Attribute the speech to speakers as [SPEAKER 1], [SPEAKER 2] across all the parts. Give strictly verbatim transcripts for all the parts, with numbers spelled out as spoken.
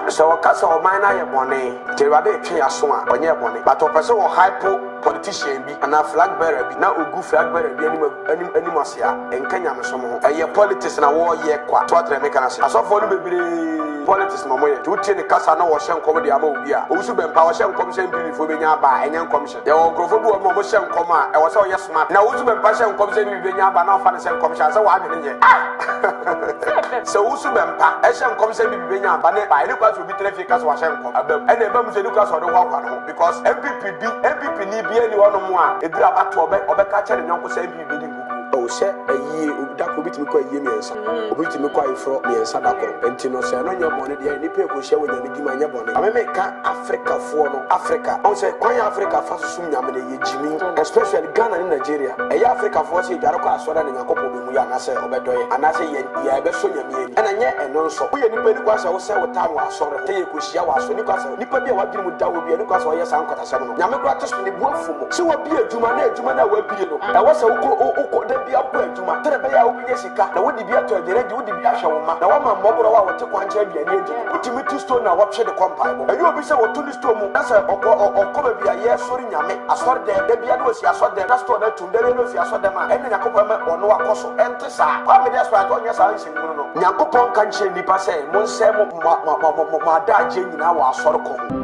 [SPEAKER 1] So Casa or Mina Bonnet, Terade Chiasuma, or Yabonnet, but Opesa or hypo politician be and a flag bearer be now a good flag bearer be any animasia and Kenya Masomo. A year politics and a war year quite to what I saw for the politics no more to take the casa no washan comedy amobia also been power sham commission before being by any commission there will go for motion comma I was all yes smart now also been passion commission being by now financial commission so I didn't so also been passion commission being by any class will be traffic as washan and the members of Lucas or the walk because M P P M P P need be anyone more if you are back to obey or catch and young say be bidding. Oh, say a year that will be to me years. Which me quite from me and Sadako. And Tino say, no, your money, the only people share with you, my bonnet. I make Africa for Africa. I say, Quay Africa for soon, Yamini, Jimmy, especially Ghana in Nigeria. A Africa for say, Jaraka, Sodan, and a couple of Muyan, I say, Obedoy, and I say, yeah, I saw you, and I yet, and also, we anybody was I was say what time was sorry, take Kushia was so Nicolas, Nippy, what you would do will be a Lucas or yes, Uncle Samuel. Yamagratus in the world for so what be a Jumane, Jumana will be. I was a be up to my Terebea will be Jessica. Now, would be up to a direct, would be a show. Now, I'm a mobile hour to one champion. Put him to stone now, watch the compile. And you will be so to this stone. That's a or cover be a year, sorry, Yame. I saw them, maybe I know I saw them. That's to them to them, I saw them, and then a couple or no apostle. And Tessa, why me that's why I don't yes, I listen. Yakupon can change the passe, Monsemo, my dad, Jane, now I saw the call.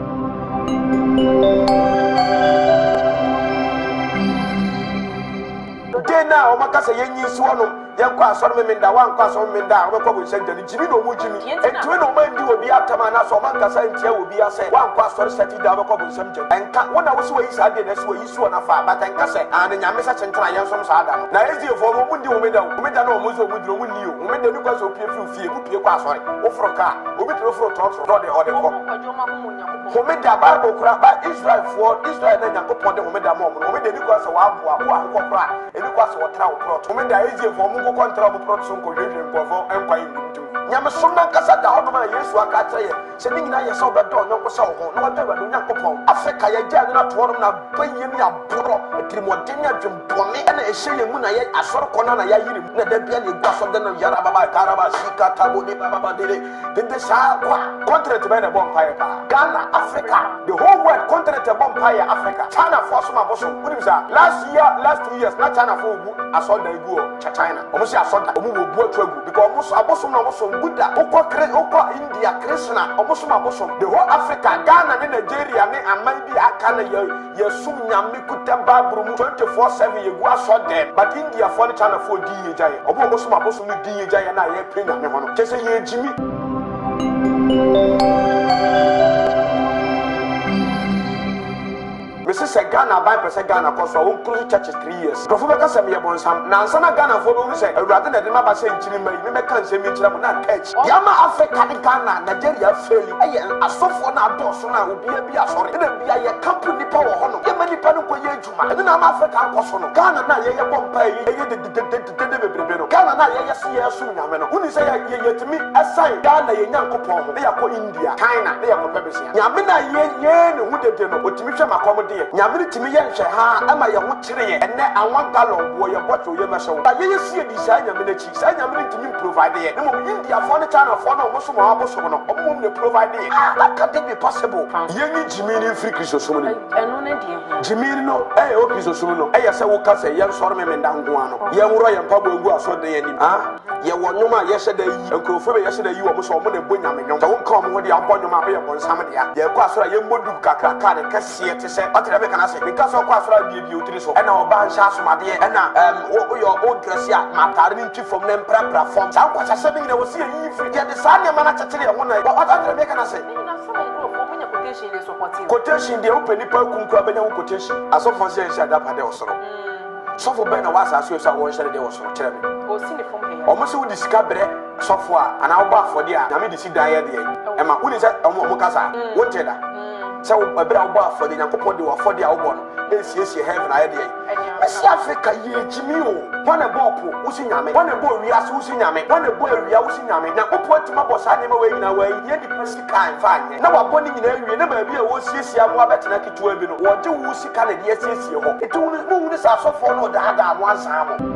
[SPEAKER 1] Now, Macassa, you swallow. Young class on Minda, one class on Minda, no problem, send Jimmy no Jimmy. And two no man will be after man, so Mancasa and Tia will be a say, one class for setting down a couple subject. And when I was away, I did that's where you saw a far, but I say, and in Yamasa and Trian from Sada. Now, is it for Mundi Omeda, Omeda no Muzo with you, who made the Lucas of P F U, who P F sorry, or for a car, who will throw talks for the other. Who made the Bible crap by Israel for Israel and Yakupon the Omeda moment, who made the Lucas of Wabua, who are cry, and Lucas or Trout, who made the easier for contra o produção corrente em povo em quai muito nyama somna kasa da hodo ma yesu aka tsaye se ni nyina yeso be do nyon ko sa ho no do ba do nyankopon afrika ye gya na to no na bayem ya boro etrimodem ya dwembone na ehye ye mu na ye asoro kona na ya yiri na da bia ne gwa so de na yara baba karaba sika tabo de baba baba de de de sa kwa contract be na bon fire pa Ghana Africa the whole world contract bon fire Africa China for some aboso kuri bisa last year last two years na China for ogu aso da egu o China omo si aso da omo wo bu atu egu because omo aboso na omo Buddha, Oko Oko India, Krishna, Omosuma Bosom, the whole Africa, Ghana, and Nigeria, and maybe Akana, Yasumia, Mikutemba, Brum, twenty-four seven, you was shot there, but India for the China for D J, Omosuma Bosom, D J, and I pay them. Just say, Jimmy. Missus Ghana by percent Ghana cause for one close churches three years. Professor Samia Bonsam, Nansana Ghana for who say, rather than the Maba saying Chile, you can't say me to not catch. Yama Africa, Ghana, Nigeria, failing. A soft one out Dosona will be a be a sorry, and be a company power honor. Yamani Panuko Yajuma, and then I'm African Kosono. Ghana, Naya Bombay, Ghana, Naya Sia Sunamano. Who say to me, a sign Ghana, Yanko, they are for India, China, they are for Pepsi. Yamina Yen, who did know what Timmy accommodate. Nyamiri timi ye nhwe ha ama ye ho kire ye enne anwa gallon wo ye bottle ye meso ba ye sie di sa nyamiri chi sa nyamiri timi provide ye no India for the China for no mo so mo aboso no omo ne provide ye that can be possible ye ni jimiri free Christosum no eno ne die ho jimiri no eh o Christosum no eh ye se wo ka se ye nsoro me me ndan ho ano ye nworo ye mpa bo egu aso de ye nim ha ye wo nwoma ye se da yi enkrofo be ye se da yi wo mo so mo ne bo nyame nyon ta wo nka mo ho de abɔ nwoma be ye bo nsam de ya ye kwa asora ye modu kakra ka ne kase te se Ebe kana say because of kwafra bie bie otiri so na oba ncha asomade e na em o yo o dress ya matare ni ntwi from na mpra form sa kwasa se bi na wo se yi free de sa ne mana chechire ho na what ebe kana say quotation dey support quotation dey open nipa kunkura benya quotation asofo se se adapa de osoro sofo be na wasa so so wo hye de osoro kire me o si ne form he omo se wo disika bre sofo a ana wo ba afode a na me disi dan ye de e ma wo ni se omo kasa wo teda so ebra wo ba afode Nyankopon de wo afode a wo bo no esiesie heaven aye de West Africa ye jimi o wana bo po wo si nyame wana bo wi ase wo si nyame wana bo awia wo si nyame Nyankopon tima bo sa ne ma we nyina we ye di pasika anfa anye na wabo ni nyina awie na ba bia wo siesie mo abetena ketua bi no wo de wo sika na de asiesie ho etu wo wo ni sa sofo no da da mo ansa mo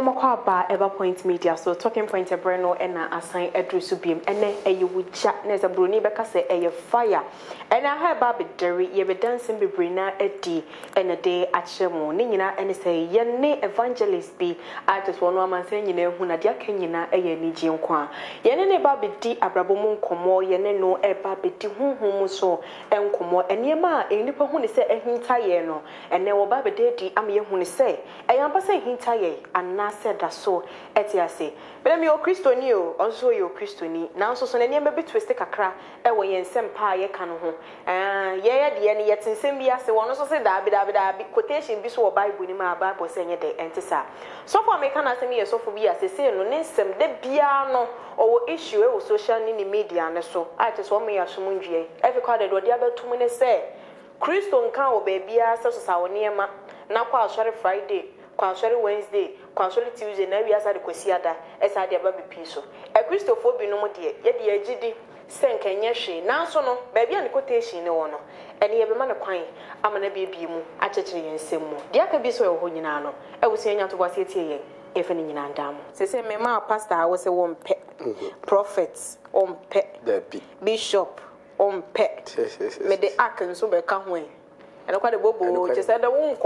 [SPEAKER 2] Yamakwa ba Eba Point Media, so talking point a breno and a assign address to beam, and then a you would chat as a bruni becca say a fire. And I have Baby Derry, ye be dancing be brina Eddie, and a day at Shemo, Nina, and say, Yene Evangelist be, I just one woman saying, you know, when a dear Kenyana a Yenijian qua. Yene Baby D. Abrabomon Como, Yene no a Baby D. Hum so, and Como, and Yema, a nipper who say a hintayeno, and there were Baby Daddy, I'm ye who say, I am passing hintaye, and na said that so, etiase. But I'm your Christian, you also your Christian. Now, so son, and you may be twisted a cra, and when you send pa ye can home. And yeah, the end yet in Simbia, so one also said that be quotation be so Bible in my Bible saying it, and tisa. So far, make an answer me so for me as they say, no, Nisem, the piano or issue or social in the media, and so I just want me as Munji. Every carded what the other two minutes say. Christian can obey Bia, such as our near ma, now quite sorry Friday. Quansory Wednesday, Quansory Tuesday, now we are at the Quasiada, as I did Baby Piso. A Christophobe no more dear, yet the G D, Saint Kenyashi, now so no, baby and quotation no one. And you have a man of quine, I'm an baby mu, at a tree and Simo. The other be so Honino, I was saying out to was it here, if any in Andam. Say, say, my ma pastor, I was a one pet, prophets, on pet, bishop, on pet, made the Akan so be come away. And I quite a bobo, just said the won't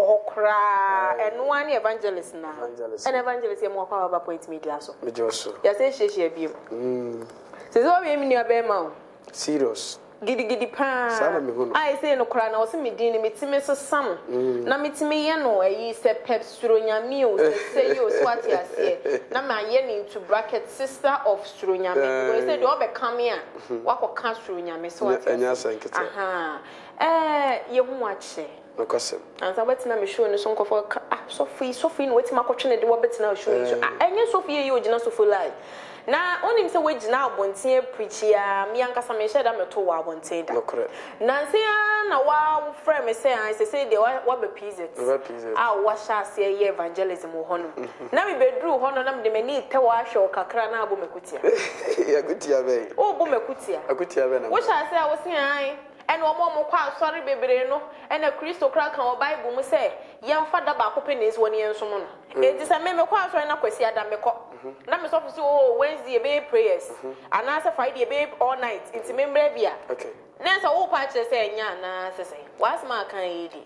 [SPEAKER 2] cry, and one evangelist now. An evangelist, more power point media. So, yes, she she be. Hm. Says, oh, I'm in your bema. Serious. Giddy giddy pan. I say no cry, no, see me dinner, me to miss a sum. Now, me to me, you know, I said Pep Suro Nyame, say you what you say. Now, my yenny to bracket sister of Suro Nyame. You said, you all come here. What will come Suro Nyame? So, and yes, I can. Aha. Eh, you watch it. No question. And so, what's not showing the song of Sophie, Sophie, what's my question? The Roberts now showing you. And you, Sophie, you just so full life. Now, only say wage now, one tear preacher, me and Casamesha, I'm a two one say that. No correct. Nancy, na wow, friend, me say, I say, they what be pieces. I wash us say evangelism or honor. Now we bedrew honor them, they may need to wash or cacrana bomecutia. Yeah, good tia. Oh, bomecutia. A good tia. What I say, I was saying, and one more quite sorry, baby, no, and a crystal crack on Bible, me say, young father back open is one year so on. It is a member quite so I question that me call. Now, Miss Officer, oh, Wednesday, babe prayers, and answer Friday, babe, all night. It's a member beer. Okay. Now, so all parts say, yeah, say, what's my kind of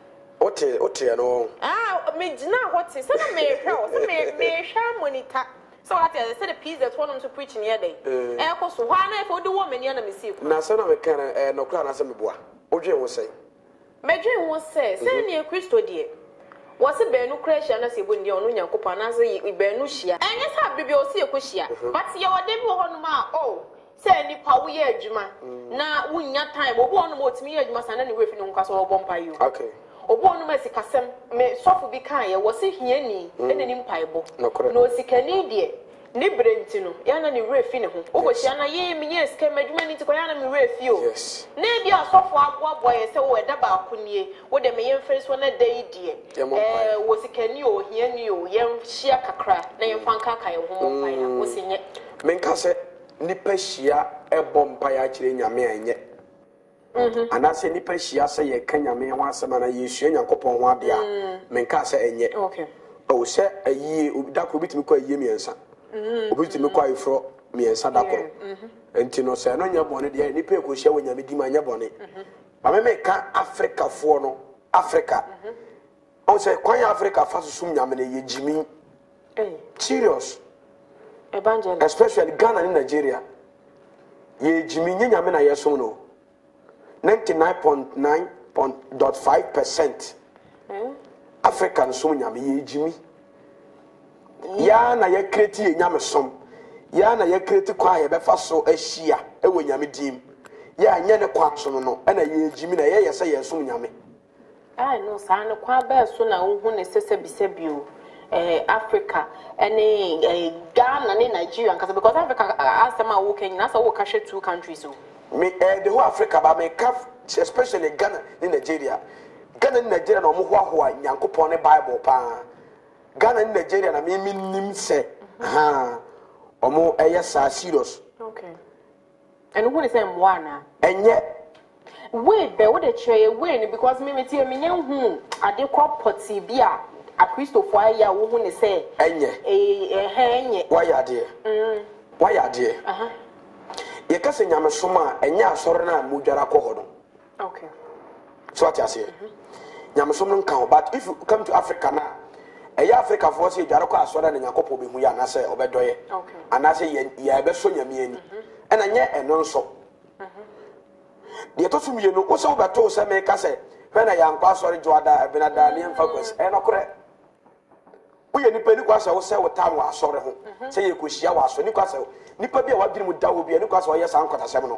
[SPEAKER 2] Ote, Ote, no. Ah, me, now what's it? Some may help, some may share money. So I said a piece that one to preach in your day. And of course, why not for the woman, you know, see. Now, son of a can and no crown as a boy. Oje will say. Major will say, send me a crystal dear. Was a bear no crash and as you wouldn't your own coupon as a benusia. And yes, have baby or see a cushia. But see your devil on ma, oh, send the power year, Juma. Now, when your time, or one more to me, you must another way from Castle or Bompa you. Okay. Or one mercy Cassam may suffer be kind, was it here any and an impiable. No, no, see Canadian. Nibrentino, Yana ni refino. Oh, Shana, ye, me, yes, came many to Koyana me refu. Yes. Maybe I saw for what boy and so where Daba Kunye, what the main face one a day, dear. Was it can you hear you, young Shia Kakra, name Fankaka, home, was in it. Menkase, Nipeshia, a bomb payachri in your man yet. And I say Nipeshia say a Kenya me once a man, a you share your coupon one dia. Menkase and yet. Okay. Oh, sir, a year that could be to call Yemi and son. Which me quite for me and Sadako. And Tino say, no, your bonnet, the people who share when you meet my bonnet. I make Africa for no Africa. I say, quite Africa for soon, Yamini, Jimmy. Serious. Evangelist. Especially Ghana and Nigeria. Ye Jimmy Yamina Yasono. ninety-nine point nine point five percent. African Sonya, ye Jimmy. Ya na ye kreti enyame som ya na ye kreti kwa ye befa so ahia e wo nyame dim ya anye ne kwa so no na ye jimi na ye yesa ye som nyame ai no sa ne kwa ba so na wo hu ne sese bisabio eh Africa ene eh, Ghana ne Nigeria because Africa asema wo Kenya na so wo ka two countries so me eh, the whole Africa ba me ka especially Ghana ne Nigeria Ghana ne Nigeria no mo ho ahoa nyankopon ne Bible pa Ghana and Nigeria na me nim say ha omo eye sa serious okay and who is em wana enye we be wo de chere we ni because me me tie me nyan hu ade crop potty bia a Christopher ayi a wo hu ne say
[SPEAKER 1] enye
[SPEAKER 2] eh eh enye
[SPEAKER 1] why ade
[SPEAKER 2] mm
[SPEAKER 1] why ade
[SPEAKER 2] aha
[SPEAKER 1] ye ka se nyamesom a enye asore na modwara kɔ hɔ no
[SPEAKER 2] okay
[SPEAKER 1] so what you say nyamesom no kan but if you come to Africa na eya Africa for say dwara kɔ asore na nyakopo be hu ya na say obedoye
[SPEAKER 2] okay
[SPEAKER 1] ana say ye ye be so nyame ani ɛna nye ɛno nso de to sum ye no wo se wo beto se me ka se hwe na yankwa asore joada benada ne mfa kwes ɛ no korɛ wo ye nipa ni kwa se wo se wo tam wa asore ho se ye kohyia wa asore ni kwa se nipa bi a wadiri mu dawo bi ni kwa se wo ye san kɔtasɛm no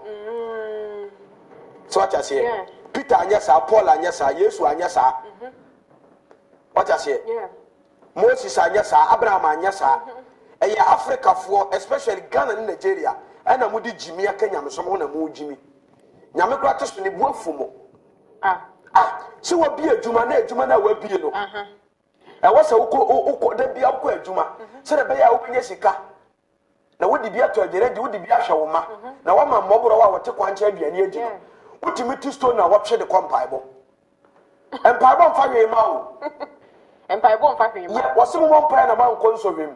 [SPEAKER 1] so what you say Peter anya sa Paul anya sa Yesu anya sa what you say
[SPEAKER 2] yeah
[SPEAKER 1] Moses anya sa Abraham anya sa ɛyɛ Africa for especially Ghana and Nigeria ɛna mudi jimi aka nyamesom ho na mu jimi nyame kura teso ne buafu mo
[SPEAKER 2] ah
[SPEAKER 1] ah se wo bi adwuma na adwuma na wa bi no
[SPEAKER 2] aha
[SPEAKER 1] ɛwɔ sɛ wo ko da bi akɔ adwuma sɛ da bɛyɛ a wo benya sika na wodi bi ato agere di wodi bi ahwɛ wo ma na wa ma mmɔboro wa wote kwankyɛ aduane adi no wotimi ti stone na wɔhwɛ de kɔmpaebɔ empaebɔ mfa hwee ma wo
[SPEAKER 2] empaebɔ mfa hwee ma
[SPEAKER 1] ye wɔse mo mpae na ma nkɔ nsɔhwem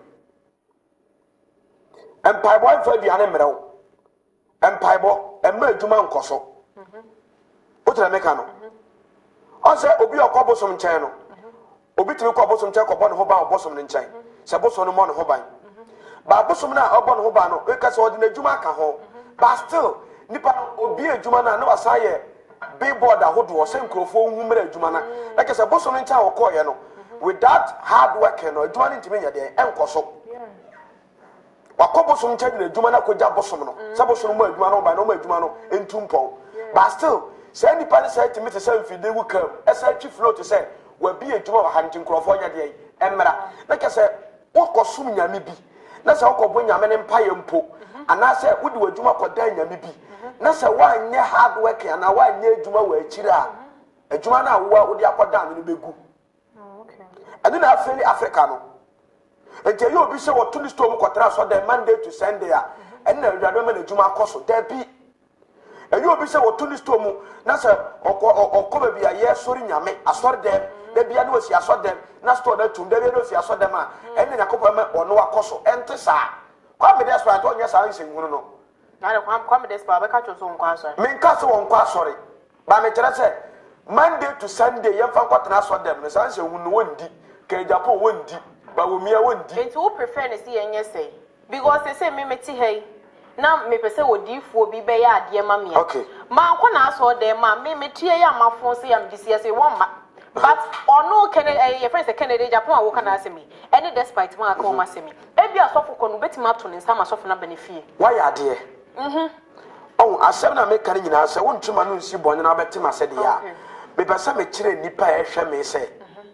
[SPEAKER 1] empaebɔ mfa aduane mmerɛw empaebɔ emma adwuma nkɔ so wotra meka no ɔsɛ obi ɔkɔ bosom nkyɛn no obi timi kɔ bosom nkyɛn kɔbɔ ne ho ban bosom ne nkyɛn sɛ bosom no mɔ ne ho ban ba bosom na ɔbɔ ne ho ban no eka sɛ ɔde n'adwuma aka ho but still nipa obi adwuma na na wasa yɛ billboard ahodoɔ sɛ nkurɔfoɔ hu mmere adwuma na like sɛ bosom nkyɛn a ɔkɔ yɛ no without hard work no adwuma no ntimi nyɛ deɛ ɛnkɔ so wakɔ bosom nkyɛn de adwuma na kɔgya bosom no sɛ bosom mu adwuma no ban no mu adwuma no ntu mpɔn but still sɛ nipa ne sɛ timi te sɛ mfide wu kam ɛsɛ twi flow te sɛ wabi adwuma wɔ ha nti nkurɔfoɔ nyɛ deɛ ɛmmra na kɛ sɛ wokɔ som nyame bi na sɛ wokɔ bo nyame ne mpayɛ mpo anaasɛ wode w'adwuma kɔda nyame bi na sɛ woanyɛ hard work anaa woanyɛ adwuma wɔ akyiri a adwuma no a woa wode akɔda no no bɛgu ɛno na afei Africa no nti ɛyɛ obi sɛ wɔto ne store mu kɔtara so dɛ Monday to Sunday a ɛno na awurade ma n'adwuma akɔ so dabi ɛyɛ obi sɛ wɔto ne store mu na sɛ ɔkɔ ɔkɔ baabi a yɛsɔre nyame asɔre dɛm da bia ne wɔsi asɔ dɛm na store no atum da bia ne wɔsi asɔ dɛm a ɛne Nyankopɔn ma ɔno akɔ so ɛnte saa Kwame Desperate ɔnyɛ saa nsɛnhunu no
[SPEAKER 2] na de Kwame Desperate bɛka kyerɛ so nkɔ asɔre
[SPEAKER 1] menka sɛ wɔnkɔ asɔre ba mekyerɛ sɛ Monday to Sunday yɛmfa nkɔtena asɔ dɛm no saa nsɛnhunu no wɔndi ka Japan wɔndi ba wɔmia wɔndi
[SPEAKER 2] enti wo prefer ne si yɛnyɛ sɛ because they say me meti hɛ na me pese odifuo bi be ya ade ma me
[SPEAKER 1] okay
[SPEAKER 2] ma nko na aso de ma me metie ya mafo se yam disi say one ma but ono kene your friends Kennedy Japan a wo kana ase me any despite ma aka o ma se me e bi asofo ko no betima to ne nsa ma asofo na benefie
[SPEAKER 1] why ade mhm oh asem na me kan nyina se wo ntuma no nsi bonye na betima se de ya me pese me kire nipa e hwe me se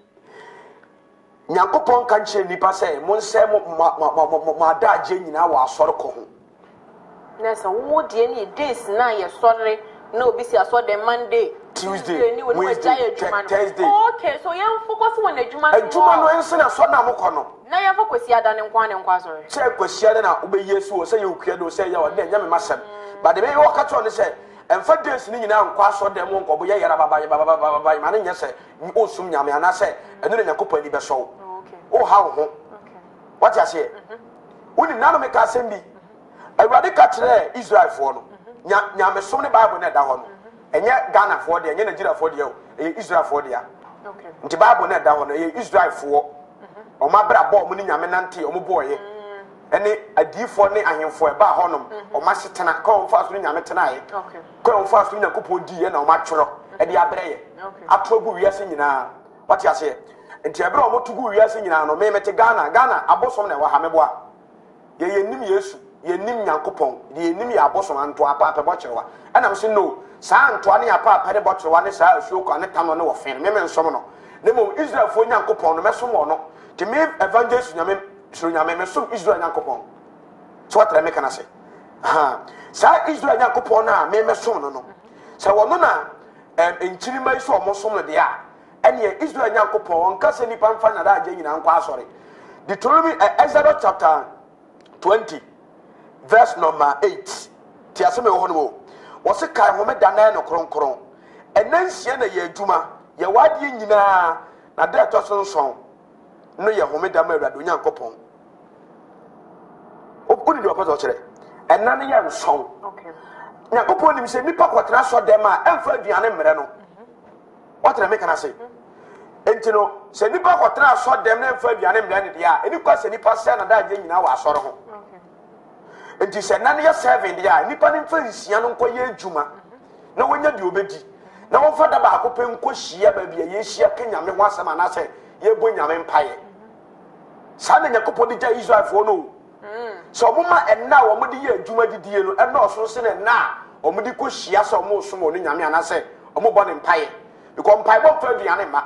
[SPEAKER 1] Nyankopon kan kire nipa se mo nse mo mo adagye nyina wa asore ko ho
[SPEAKER 2] na so wo de ni days na ye sorry na obi si aso de Monday
[SPEAKER 1] Tuesday
[SPEAKER 2] Wednesday
[SPEAKER 1] Thursday
[SPEAKER 2] okay so yam focus on adwuma
[SPEAKER 1] no adwuma no ense na so na mokɔ no
[SPEAKER 2] na yam focus ya da ne nkwa ne nkwa sorry
[SPEAKER 1] se kwasi ada na obeyi su o se ye okua do se ye o de nya me masem ba de me wo ka to ne se emfa days ni nyina nkwa so de mo nkɔ bo ye yara baba baba baba ma ne nya se o sum nyame ana se enu ne Nyankopɔn ni be so
[SPEAKER 2] okay
[SPEAKER 1] o ha wo ho
[SPEAKER 2] okay
[SPEAKER 1] what you say woni nanu me ka asem bi Awurade ka kyerɛ Israel fo no nya nyamesom ne Bible na da hɔ no enye Ghana fo de enye Nigeria fo de o enye Israel fo de ya
[SPEAKER 2] okay
[SPEAKER 1] nti Bible na da hɔ no enye Israel fo o ma bra bɔ o mu ni nyame nante o mu bɔye ene adifo ne ahemfo e ba hɔ no o ma setena ka o fa so nyame tena ye
[SPEAKER 2] okay
[SPEAKER 1] ka o fa so Nyankopɔn di ye na o ma tworo e de abrɛ ye atoro gu wiase nyina what you say nti abrɛ o mo tugu wiase nyina no me mete Ghana Ghana abosom na wa ha meboa ye ye nim Yesu yenim Nyankopɔn yenim ya abosom anto apa apa bɔkyerewa ɛna mse no saa anto ne apa apa ne bɔkyerewa ne saa asuo ko ne tano ne wo fen me me nsom no ne mo Israel fo Nyankopɔn no mesom wo no te me Evangelist Nyame Suro Nyame mesom Israel Nyankopɔn so what me kana se ha saa Israel Nyankopɔn na me mesom no no sɛ wo no na em enkyiri mai so omo som no de a ɛne Israel Nyankopɔn nka se nipa mfa na da agye nyina nkwa asɔre Deuteronomy Exodus chapter twenty verse number eight ti aseme wo hono wo se kai ho me dana no kronkron enansie na ye adwuma ye wade nyina na da to so nson no ye homeda ma awurade onyankopon okuni de opozo kire enna ne ye nson okay nyankopon nim se nipa kwotena so dem a emfa aduane mmere no wotena me kana se enti no se nipa kwotena so dem na emfa aduane mmere ne dia eni kwa se nipa se na da je nyina wa asore ho enti se na ne ye seven dia nipa ne mfa nsia no nkoye adwuma na wonya de obedi na won fa da ba akopɛ nko hia ba bia ye hia kenyame ho asɛm ana sɛ ye bo nyame mpaye sa na nyankopɔ de ja Israel fo no so moma enna wo mode ye adwuma didie no enna oso se na na o mode ko hia sɛ o mo so mo no nyame ana sɛ o mo bo ne mpaye because mpaye bo fa aduane ma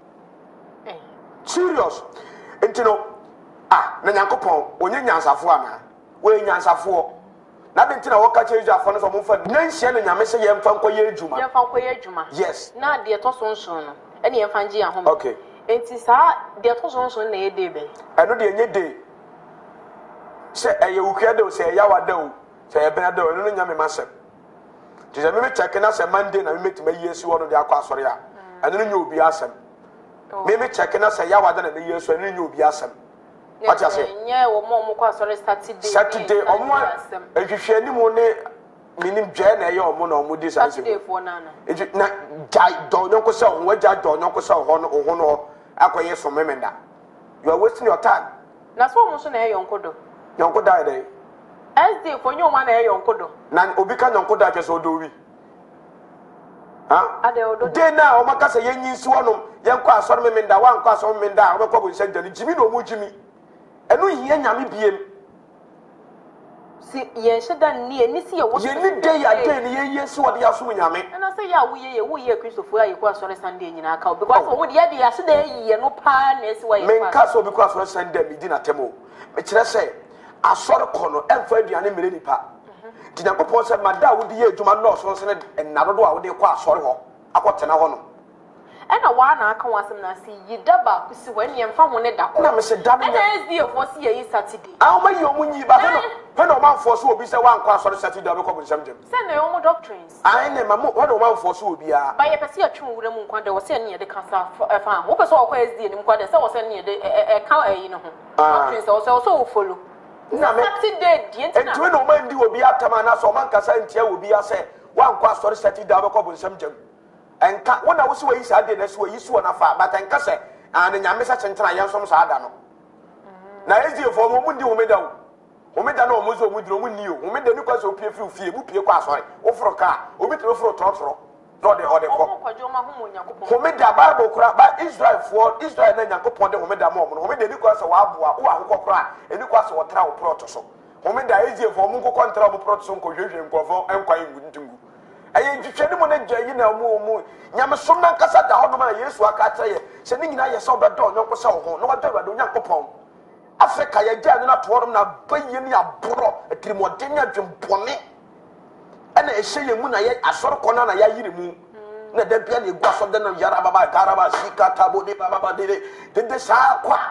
[SPEAKER 1] serious enti no ah na nyankopɔ onye nyansafo ana we nyansafo na de ntina woka che Israel fo no so mo fa nanhia na nyame se ye mfa nko ye adwuma
[SPEAKER 2] ye mfa nko ye adwuma
[SPEAKER 1] yes
[SPEAKER 2] na de to so nso no ene ye mfa ngi ahom
[SPEAKER 1] okay
[SPEAKER 2] enti sa de to so nso na ye de be
[SPEAKER 1] eno de enye de se eye ukua de o se ya wada o se ye bena de o no nyame masem ti se me me check na se Monday na me metima yesu wono de akwa asore a eno no nya obi asem me me check na se ya wada na me yesu eno nya obi asem what you say
[SPEAKER 2] nya wo mo mo kwa sorry Saturday
[SPEAKER 1] Saturday omo ehwehwe ni mo ne minim dwa na ye omo na omo di
[SPEAKER 2] Saturday fo na na
[SPEAKER 1] na jai do nyonko se ho waja do nyonko se ho no ho no akoye so memenda you are wasting your time
[SPEAKER 2] na so mo so na ye yonko do
[SPEAKER 1] yonko da dey
[SPEAKER 2] S D fo nyo ma na ye yonko do
[SPEAKER 1] na obi ka yonko da ke so do wi ha
[SPEAKER 2] ade odo
[SPEAKER 1] de na o maka se yenyi nsi wonom yenko asoro memenda wa nko asoro memenda o be ko bo nse jani jimi na omo jimi enu hiye nyame biem
[SPEAKER 2] si ye sheda ni eni si ye wo
[SPEAKER 1] ye ni de ya de ni ye yesu wo de asom nyame
[SPEAKER 2] na say ya wo ye ye wo ye Christopher ayi ko asore Sunday nyina aka because wo de ye de ya sheda ye no pa na esi wo ye
[SPEAKER 1] men ka so bi ko asore Sunday mi di na temo me kire se asore ko no emfa aduane mere nipa di na popon se mada wo de ye adwuma no so se ne nadodo a wo de ko asore ho akotena ho no
[SPEAKER 2] ena wa na aka wasem na si yidaba kusi wa ne mfa ho ne da ko
[SPEAKER 1] na me se da me
[SPEAKER 2] na S D fo si ye Saturday
[SPEAKER 1] a o ma yi o mu nyi ba no he no man force obi se wa nko asore Saturday be ko bu nsam jam
[SPEAKER 2] se na yo mo doctrines
[SPEAKER 1] ai ne ma mo no man force obi a
[SPEAKER 2] ba ye pese atwe wura mu nkwa de wo se ne ye de kasa fa wo pese wo ko S D ni nkwa de se wo se ne ye de e ka ayi no ho doctrines wo se wo so wo follow na Saturday die ntina
[SPEAKER 1] entwe no man di obi atama na so man kasa ntia obi a se wa nko asore Saturday be ko bu nsam jam enka wona wo se wa yi sa de na se wa yi so na fa but enka se an nyame sa chentena yensom sa ada no na ezi fo mo mu ndi wo meda wo wo meda na o mo zo mu diro mu ni o wo meda ni kwa so pie firi fie mu pie kwa asore wo foro ka obi tro foro totoro no de ode ko wo meda bible kura ba Israel fo Israel na nyankopon de wo meda mo mo wo meda ni kwa so wa aboa wo ahokọ kura eni kwa so wo tra wo proto so wo meda ezi fo mo nkọ kontra wo proto so nko hwehwe nkofo enkwa ngu ntungu aye ntwetwe ni mo na gyayi na mo mo nyame som na nkasa da hono ma Yesu aka kire ye se ni nyina ye se obedo nyonko se ho no wado wado nyankopon Africa ye gya na to hono na baye ni aboro etirimoden ya dwempone ana ehye ye mu na ye asoro kona na ya yire mu na da bia na egu aso de na yara baba garaba sika tabo de baba de de de sa kwa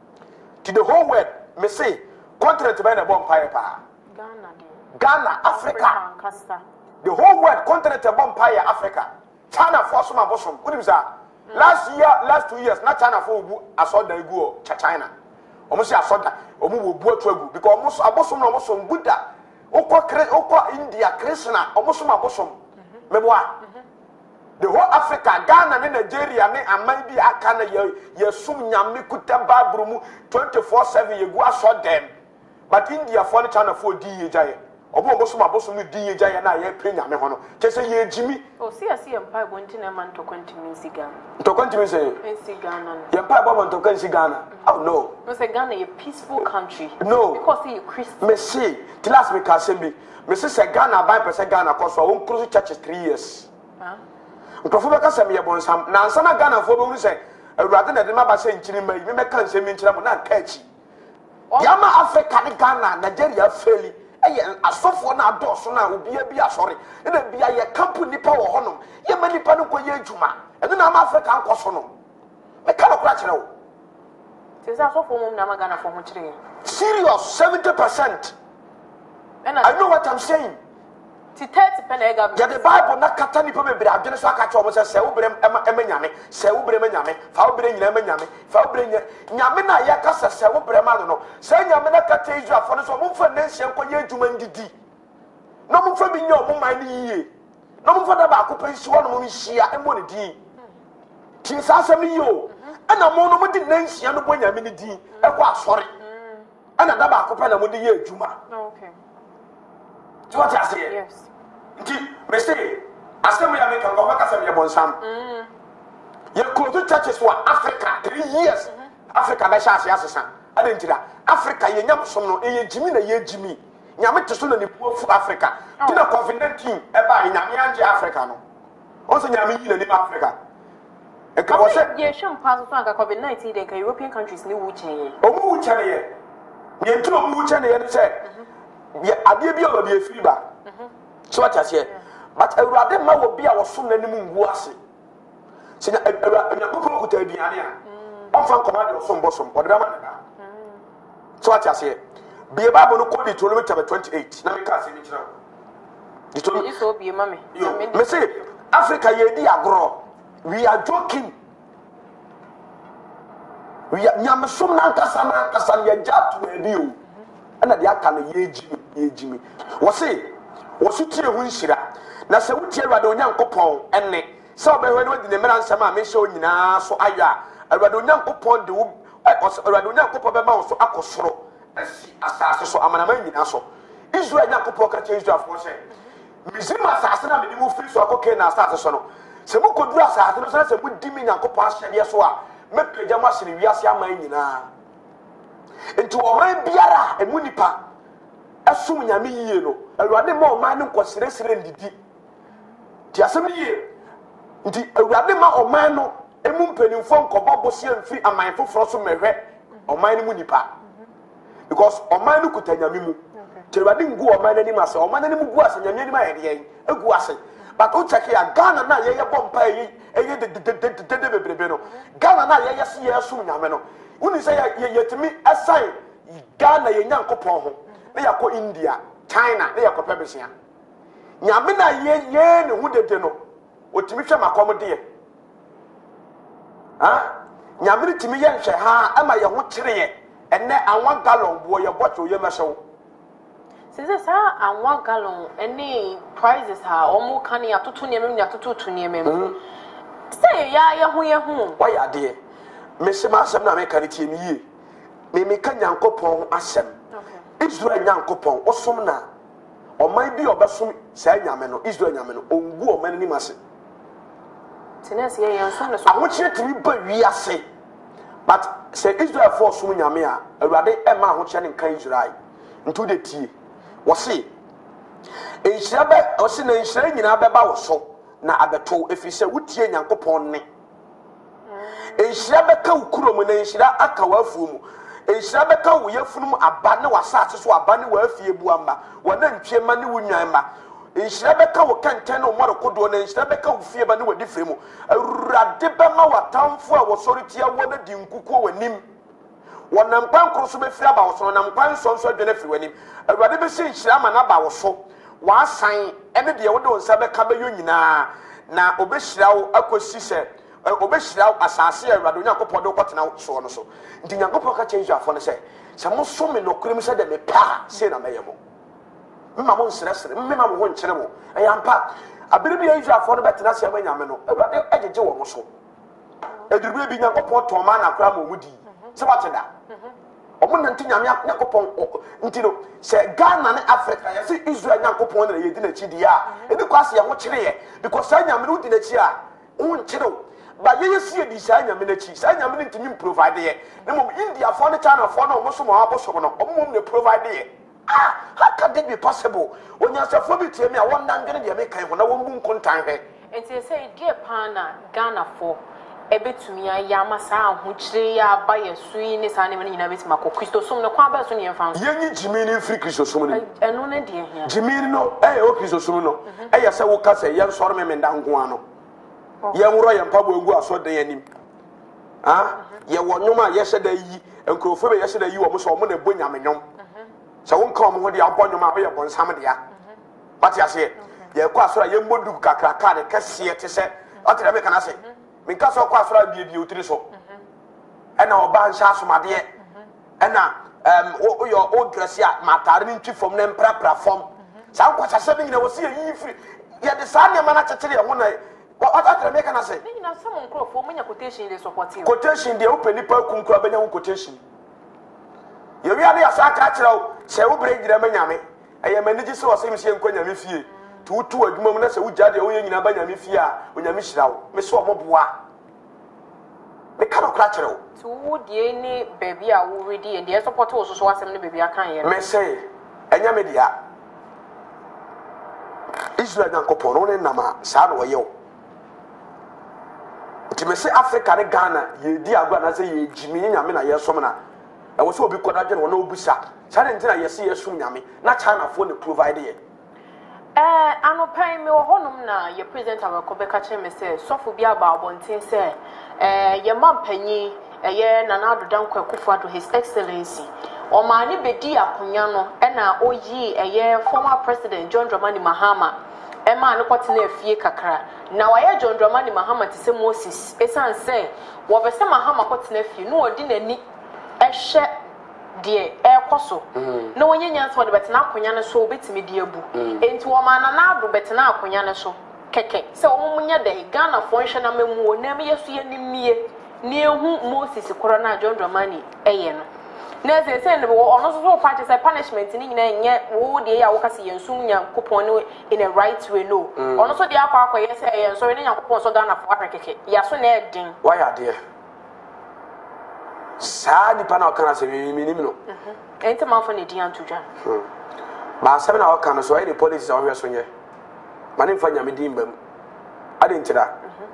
[SPEAKER 1] to the whole world me say continent by na bomb fire pa
[SPEAKER 2] Ghana
[SPEAKER 1] Ghana Africa
[SPEAKER 2] Africa
[SPEAKER 1] the whole world continent of empire Africa China for some abosom unim sa last year last two years na China for obu asoda egu o China omo se asoda omo wo bu atu agu because omo abosom na omo so Buddha okọ okọ India Krishna omo so abosom meboa the whole Africa Ghana ne Nigeria ne aman bi aka na ye yesum nyame kuta babru mu twenty-four seven yegu asodem but India for China for di ye jaye obo obo so maboso no din yeja ye na ye pre nyame ho no che se ye jimi
[SPEAKER 2] o si asi empa go ntina man to continue siga
[SPEAKER 1] to continue say
[SPEAKER 2] Ghana
[SPEAKER 1] ye empa bo man to continue Ghana oh no
[SPEAKER 2] no say Ghana a peaceful country
[SPEAKER 1] no
[SPEAKER 2] because he Christian
[SPEAKER 1] me see the last me ka say me me say Ghana by person Ghana cause so won close churches three years ah ntofo be ka say me ye bonsam na ansa na Ghana fo be wu say awurade na de ma ba say nchiri mai me me kan say me nchira mo na ka achi yama Africa ni Ghana Nigeria faili eye asofo na adoso na obia bi asori na bia ye camp nipa wo honom ye ma nipa no koye adwuma eno na ma Africa ankoso no me ka no kura kire wo
[SPEAKER 2] te za asofo mum na magana fo ho kire
[SPEAKER 1] serious seventy percent and I know what I'm saying
[SPEAKER 2] ti thirty pen e government
[SPEAKER 1] ya the Bible na kata ni pe bebre adwene so aka che o mo se se wo bre ema nyame se wo bre ema nyame fa wo bre nyina ema nyame fa wo bre nyame na ya ka se se wo bre ma no se nyame na kata Israel fo no so mo fa nation konye adwuma ndidi no mo fa bi nya o mo man ni yie no mo fa da ba ko pensi wo no mo hia emo ne di ti sa asem yi o ana mo no mo di nation no bo nyame ne di e ko asori ana da ba ko pe na mo di ye adwuma
[SPEAKER 2] okay
[SPEAKER 1] do what I say
[SPEAKER 2] yes
[SPEAKER 1] nti me say asem ya make ko ka asem ya bonsam mm ye close to churches for Africa three years Africa na sha ase asesa ana ntira Africa ye nyam som no e ye jimi na ye jimi nyame te so na ne fu Africa ti na covid nineteen e ba nyame anje Africa no on so nyame yi na ni Africa e ka wo say
[SPEAKER 2] ye sham pass so anka covid nineteen den ka European countries ni wu chen ye
[SPEAKER 1] o mu wu chen ye ye ntu o mu wu chen ye no say ye ade bi o ba bi efiri ba so what I say but awurade ma wo bi a wo som nanim ngu ase se na awurade ko ko kuta aduane a on fa command wo som bosom o de ma na so what I say bi e Bible no ko Deuteronomy chapter twenty-eight na me ka se ni kira Deuteronomy
[SPEAKER 2] you so bi mama
[SPEAKER 1] me say Africa ye di agro we are joking we are nyam som na nkasa na nkasa ye jatu e di o ana de aka no ye jimi ye jimi wo say wo su tie hu nhira na se wutie Awurade Onyankopɔn enne se obehwe no di ne mera nsɛm a me hye onyina so ayo a Awurade Onyankopɔn de wo Awurade Onyankopɔn be ma wo so akosoro asi asase so amanama nyina so Israel Nyankopɔn ka che Israel fo se Misrim asase na me mu firi so akoke na asase so no se mu koduru asase no se mu di mi Nyankopɔn ahyede so a me pagya ma hye wiase aman nyina enti oman biara emu nipa asum nyame yie no Awurade ma oman no nkɔseresere ndidi ti asem yie nti Awurade ma oman no emu mpanimfo nkɔbɔ bosie mfiri aman foforo so mehwɛ oman no mu nipa because oman no kuta nyame mu ti Awurade ngu oman no ni ma se oman no mu gu ase nyame ni ma yɛ de egu ase but o check ya Ghana na ye ye bompa yi eye de de de de bebrebe no Ghana na ye ye se ye asum nyame no uni say ye yetimi assign Ghana ye Nyankopɔn ho na yakɔ India China na yakɔ pebisia nyame na ye ye ne hu dede no otimi hwɛ makom de ha nyame ne timi ye nhwɛ ha ama ye ho kyere ye enne anwa gallon bo ye bɔtɔ ye mɛhyew
[SPEAKER 2] sese sa anwa gallon any prices ha omo kan ya toto ne mem ya toto to ne mem say ya ye ho ye ho
[SPEAKER 1] why ade me se ma asem na me kan tie mi yie me me kan Nyankopɔn asem Israel Nyankopɔn osom na oman bi obesom sa nyame no Israel nyame no ongu oman ni mase
[SPEAKER 2] tenase ye yansom na so
[SPEAKER 1] ahokyere timi ba wi ase but say Israel for som nyame a Awurade e ma ahokyere ne kan Israel ntu de tie wo se enhyira ba wo se na enhyira nyina beba wo so na abeto efise wutie Nyankopɔn ne enhyira beka ukuro mu na enhyira aka wafuo mu enhyira beka wo yafunu aba ne wasase so aba ne wafie buamba wana ntwe ma ne wunwan ma enhyira beka wo kenten no moro kodo na enhyira beka wo fie ba ne wadi fremu Awurade bema watamfo a wo sori tia wo na di nkukuo wanim wonam kwan kro so be fira ba wo so nam kwan so so adwene firi wanim Awurade be se enhyira ma na ba wo so wa san ene de wo de wonsa beka be yo nyina na obehyira wo akosi se obehyira asase a Awurade Nyankopɔn de kɔtena so no so nti Nyankopɔn ka kyerɛ Israelfo no sɛ sɛ mo so me no kurim sɛ de me pa se na meyɛ mo mma mo nsresere mma mo ho nkyere mo ɛyampa abere bi Israelfo no betena se amanyame no Awurade agege wo mo so edurube bi Nyankopɔn tɔma na kra mo mudi sɛ wateda omo nanti nyame Nyankopɔn nti no sɛ Ghana ne Africa yɛ sɛ Israel Nyankopɔn na yɛ di na chi di a eni kwase yɛ ho kyere yɛ because sɛ nyame no di na chi a wo nkyere ba ye yesie di sa nyame na chi sa nyame ntimi provide ye na mom India for the China for no mo so mo abosom no omo mom ne provide ye ah how can that be possible onya sefo bi tie me a won nangene de me kan ho na won bu nkontan hwe
[SPEAKER 2] enti say die pana Ghana for ebetumi ayama sa ho kire ya ba ye sui ne sa ne me nyina betima ko Kristo som no kwa ba so ne yemfa
[SPEAKER 1] ye nyi jimini free Kristo som no
[SPEAKER 2] eno ne de hia
[SPEAKER 1] jimini no eh o Kristo som no eh ya se wo ka se ye soro me me ndango ano ye nworo ye mpabo egu aso den anim ah ye wonwoma ye hye da yi enkrofo be ye hye da yi wo mo so mo na bo nyame nyom se won ka mo ho de abonwoma be ye bonsam de ya what you say ye kwa so ye modu kakra ka de kese te se o tere me kana se me ka so kwa so bia bia otiri so e na oba nsha asomade e na um o yo o dress ya matare ni ntwi fom na mprapra fom sa nkwa chase bi nyina wo se yi free ye de sa ne ma na chechire ho na what tere me kana se
[SPEAKER 2] ni na some nkrofo munya quotation dey support you
[SPEAKER 1] quotation dey open ni pa kunkura benya ho quotation ye wi ade asa ka kire o se wo bre gira manyame eye manigi se wo se msie nkonyame fie tu tu adwuma mu na se wo jade wo ye nyina ba nyame fie a onyame hyira wo me so omoboa me ka no kra kire wo
[SPEAKER 2] tu wo die ni baby a wo ready and dey support wo so so asem ni baby akan ye
[SPEAKER 1] me say enya me dia Israel nyankopon no ne nama sa no ye wo ti me say Africa ne Ghana ye di agwa na say ye jimi nyame na ye som na e wo so obi koda dwe no obusa sa ne ntina ye se ye som nyame na China fo ne provide ye
[SPEAKER 2] eh anopan me wo honum na ye president Abakobeka che me say sofo bi aba abonten say eh ye mampanyi eye Nana Addo Dankwa Akufo-Addo His Excellency o ma ni bedi akonya no e na oyi eye former president John Dramani Mahama e ma ne kwete na afie kakra na wa ye John Dramani Mahama te se Moses esan say wo be se Mahama kwete na afie no odi nani ehye de e koso na wonye nyanso de betena akonya ne so obetimi de abu enti wo ma Nana Addo betena akonya ne so keke se wo munya de Ghana fo nhwe na memu wo na me yesu ye nimie ni ehu Moses korona John Dramani eye no na se se ne wo ono so so party say punishment ni nyina nye wo de ya wo kase yensum Nyankopon no in a right way no ono so de akwa akwa ye se eye so ne Nyankopon so Ghana fo akeke ya so na edin
[SPEAKER 1] why are there sa ni pa na okana se mi mi no
[SPEAKER 2] mhm enti man fo ne din antudwa
[SPEAKER 1] ba sabe na okana so e de police so hwe so nye mane mfa nyame din bam ade ntira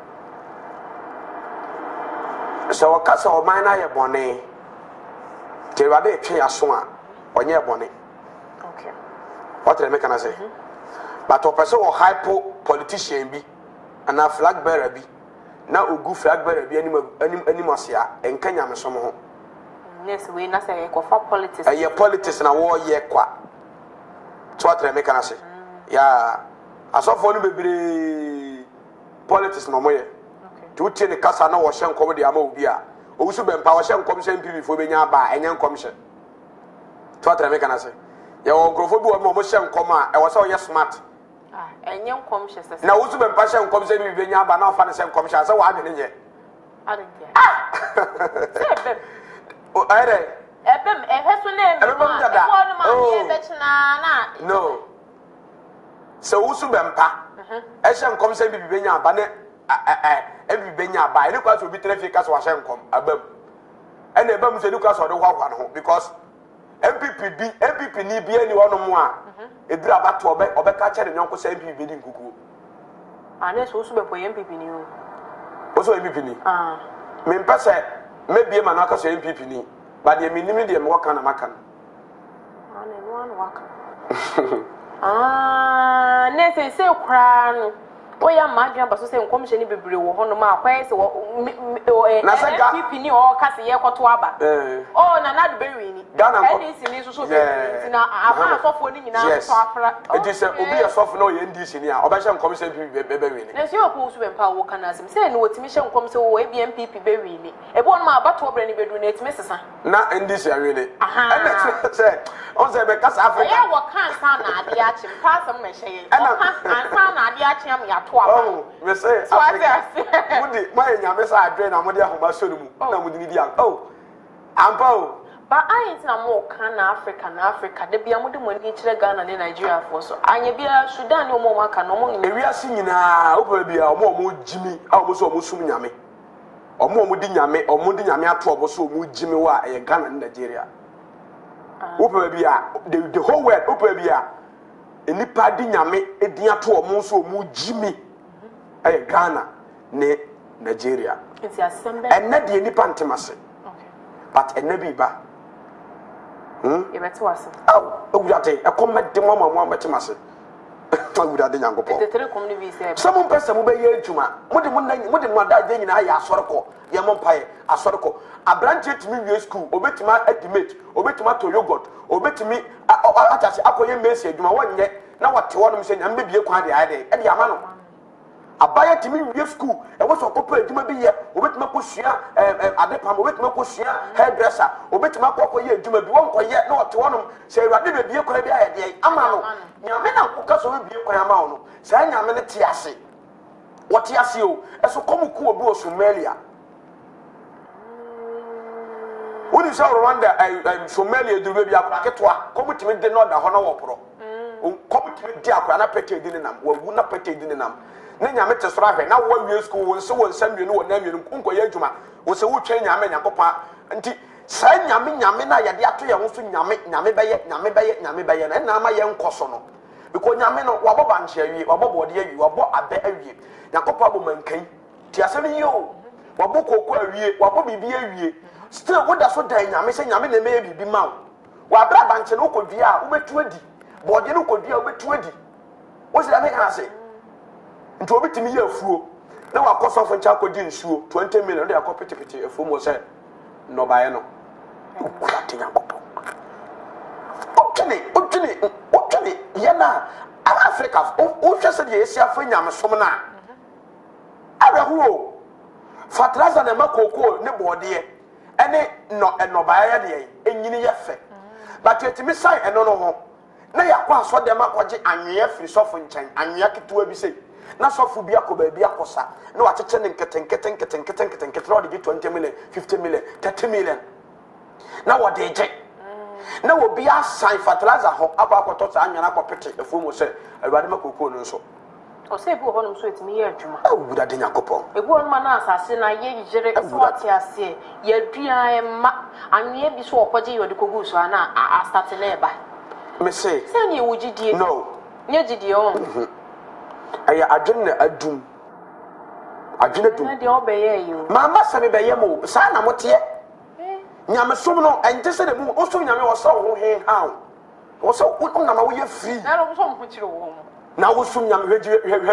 [SPEAKER 1] so wakasa o man na ye bone te ba de twe aso a onye bone
[SPEAKER 2] okay
[SPEAKER 1] what le make na say but o person o hypo politician bi ana flag bearer bi na ogu flag bearer bi anim anim anim asia enka nyame som ho
[SPEAKER 2] yes we na say ko for politics
[SPEAKER 1] eh politics na wo ye kwa so what le make na say ya asofo no bebre politics no mo ye tu tie ne kasa na wo hye nkom de ama obi a owusu bempa wo hye nkom hye mpibi fo benya ba enye nkom hye to atra me kana se ye wo nkrofo bi wo mo hye nkom a e wo se wo ye smart
[SPEAKER 2] ah enye nkom hye se
[SPEAKER 1] na owusu bempa hye nkom hye bi benya ba na ofa ne hye nkom hye se wo adwene nye
[SPEAKER 2] adwene se bem
[SPEAKER 1] o ayre
[SPEAKER 2] ebem ehweso na emi
[SPEAKER 1] ebem dada
[SPEAKER 2] e wo no ma ye betena na
[SPEAKER 1] no se owusu bempa eh hye nkom hye bi benya ba ne eh ebi benya ba ene kwa so bi traffic ka so wa hye nkom abam ene ebam se ni kwa so de hwahwa no because M P P bi M P P ni bi ani wono mu a ebira bato obe obe ka kere nyonko se M P P bi di nkuku
[SPEAKER 2] ane so so be po M P P ni o
[SPEAKER 1] o so M P P ni
[SPEAKER 2] ah
[SPEAKER 1] me mpese mebie ma no aka so M P P ni ba de me nimi de me waka na maka
[SPEAKER 2] ane no ane waka ah ne se se kra no oya madwan ba so se nkom hye ni bebre wo hono ma akwa se wo M P P ni o ka se ye kwoto aba
[SPEAKER 1] eh
[SPEAKER 2] oh Nana Addo bewi ni N D C ni so so bewi na aba asofo ni nyina so afra
[SPEAKER 1] it is obi asofo na o ye N D C ni a oba hye nkom hye M P P bewi ni
[SPEAKER 2] na se opo so bempa wo kana asem se ni wotimi hye nkom se wo M P P bewi ni e bo no ma aba to obre ni bedu na etimi sesa
[SPEAKER 1] na N D C awe ni and say on say be kasa Africa
[SPEAKER 2] ya wo kan sa na ade a chim pa asem me hye ye kan sa na ade a chim ya to aba
[SPEAKER 1] oh me say Africa mudi my nyame sa adre na mudi ahoma so mu na mudi ni dia oh ampa
[SPEAKER 2] ba ayi na mo kan na Africa na Africa de bia mo de mo ni kire Ghana ne Nigeria fo so anya bia Sudan ne mo mo aka no mo ni
[SPEAKER 1] ewi asi nyina opa bia omo omo jimi a omo so omo sum nyame omo omo di nyame omo di nyame ato obo so omo jimi wa e Ghana ne Nigeria opa bia the, the whole world opa bia enipa di nyame edi ato omo so omo jimi e Ghana ne Nigeria
[SPEAKER 2] it's assemble
[SPEAKER 1] enne de enipa ntemase
[SPEAKER 2] okay
[SPEAKER 1] but enne bi ba hmm
[SPEAKER 2] e beto wase
[SPEAKER 1] aw owurade e komede mo mo mo betemase owurade nyankopɔ
[SPEAKER 2] tetere kom ni bi se
[SPEAKER 1] some person mo be ye adwuma mo de mo mo de mo da de nyina ya asoreko ye mo mpae asoreko abranche timi wie school obetima estimate obetima to yogurt obetimi atase akoye mesi adwuma wonye na what one say nyame bie kwan de ade e de ama no abaya timi wie school e wo so kopo adwuma bi ye obetima ko sua ade pam obetima ko sua hairdresser obetima ko ko ye adwuma bi won ko ye na what one say awade be bie kwan bi ayede ama no nyame na ko ka so be bie kwan ama no say nyame ne te ase what you see o eso komu ku obi o Somalia woni say Rwanda Somalia du be akura ketwa komu timi de no da ho na wo pro komu timi de akura na pete di ne nam wawu na pete di ne nam ne nyame te soro ahwe na wo wie school won se won samwie no won na mwie no nko ye adwuma wo se wo twa nyame nyakopa nti sai nyame nyame na ye de ato ye ho so nyame nyame beye nyame beye nyame beye na na ma ye nkoso no because nyame no wabo banche awie wabo bode awie wabo abe awie nyakopa bo mankan ti asemi yo wabo koko awie wabo bibi awie still wo da so dan nyame se nyame na me bibi ma wo abra banche no kodua wo betu adi bode no kodua wo betu adi wo se da me kan se nti obi timi ye afuo na wakoso fo ncha kodi nsuo twenty million de akopetepete afuo mo se no bae no ukura tinya kopo otene otene otene ye na Africa o hwe se de esi afa nyamesom na abrahuo fatraza na makoko ne bode ene no eno bae de enyini ye fe but etimi sai eno no ho na yakwa so de makoje anwe firi sofo nchen anwe ketewa bi sei na sofu bia ko ba bia kosa na wa cheche ne nketen nketen nketen nketen nketen nketen no de twenty million fifty million thirty million na wo de je na wo bia sign fertilizer ho aba akoto sa anwana akopete efu mo se awade makoko no nso
[SPEAKER 2] o se bu ho no so etimi ye adwuma
[SPEAKER 1] e wuda de nyakopon
[SPEAKER 2] e bu on ma na asase na ye yire so ati ase ye dua e ma anwe bi so okoje ye de kogu so ana a start na eba
[SPEAKER 1] me say
[SPEAKER 2] se ni wugidie
[SPEAKER 1] no
[SPEAKER 2] nye gidie o
[SPEAKER 1] aya adwene adum adwene dum
[SPEAKER 2] na de obeye yo
[SPEAKER 1] mama se me beye mo sa na mote nyame som no ente se de mu o som nyame wo so ho he hawo wo so wo na ma wo ye free
[SPEAKER 2] na ro so mo kire wo
[SPEAKER 1] na wo som nyame he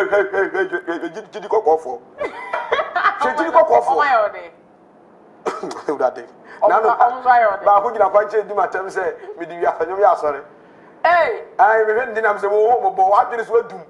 [SPEAKER 1] he he jidi kokofo jidi kokofo
[SPEAKER 2] o ma yo de
[SPEAKER 1] o da de na no ba ko gina kwanche di matem se me di wi afanyom ya sore
[SPEAKER 2] eh
[SPEAKER 1] ai me be ndinam se mo mo bo wa dwene so adum